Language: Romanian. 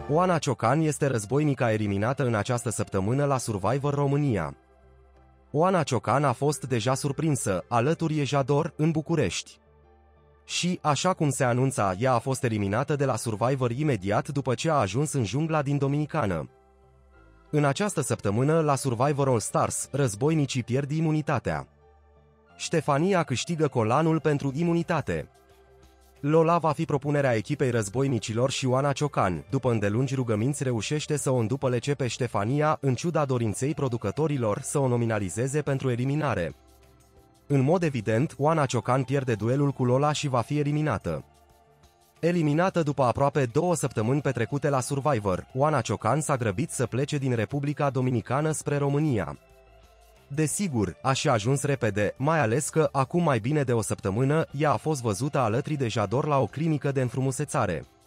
Oana Ciocan este războinica eliminată în această săptămână la Survivor România. Oana Ciocan a fost deja surprinsă, alături Jador, în București. Și, așa cum se anunța, ea a fost eliminată de la Survivor imediat după ce a ajuns în jungla din Dominicană. În această săptămână, la Survivor All Stars, războinicii pierd imunitatea. Ștefania câștigă colanul pentru imunitate. Lola va fi propunerea echipei războinicilor și Oana Ciocan, după îndelungi rugăminți, reușește să o îndupălece pe Ștefania, în ciuda dorinței producătorilor să o nominalizeze pentru eliminare. În mod evident, Oana Ciocan pierde duelul cu Lola și va fi eliminată. Eliminată după aproape 2 săptămâni petrecute la Survivor, Oana Ciocan s-a grăbit să plece din Republica Dominicană spre România. Desigur, a și ajuns repede, mai ales că, acum mai bine de o săptămână, ea a fost văzută alături de Jador la o clinică de înfrumusețare.